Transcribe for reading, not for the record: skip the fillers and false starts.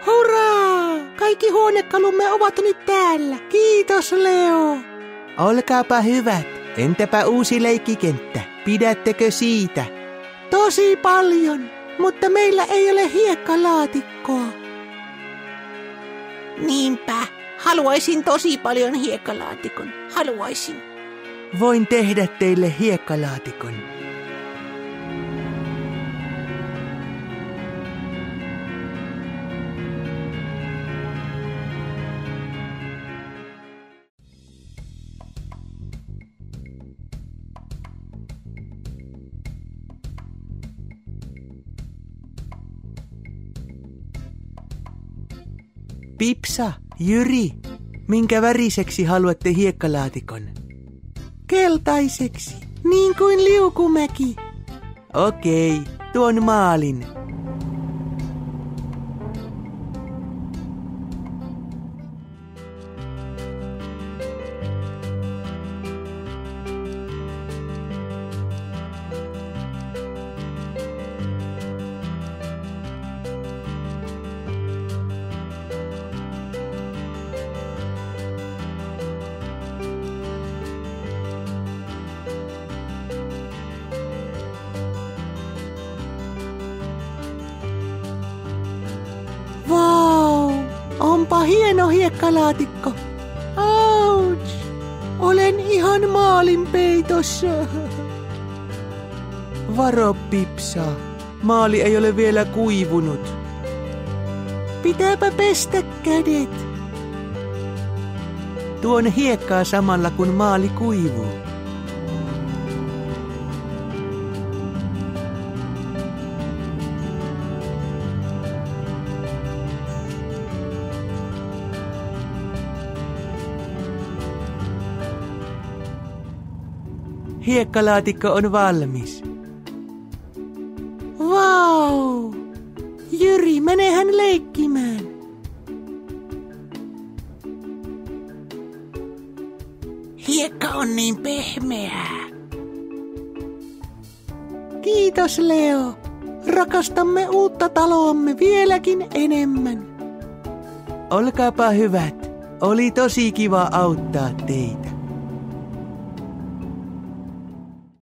Hurraa! Kaikki huonekalumme ovat nyt täällä. Kiitos, Leo. Olkaapa hyvät. Entäpä uusi leikkikenttä? Pidättekö siitä? Tosi paljon, mutta meillä ei ole hiekkalaatikkoa. Niinpä. Haluaisin tosi paljon hiekkalaatikon. Haluaisin. Voin tehdä teille hiekkalaatikon. Pipsa, Jyri, minkä väriseksi haluatte hiekkalaatikon? Keltaiseksi, niin kuin Liukumäki. Okei, tuon maalin. Vau, onpa hieno hiekkalaatikko. Ouch, olen ihan maalin peitossa. Varo, Pipsa. Maali ei ole vielä kuivunut. Pitääpä pestä kädet. Tuon hiekkaa samalla kun maali kuivuu. Hiekkalaatikko on valmis. Vau! Jyri, menehän leikkimään. Hiekka on niin pehmeää. Kiitos, Leo. Rakastamme uutta taloamme vieläkin enemmän. Olkaapa hyvät. Oli tosi kiva auttaa teitä.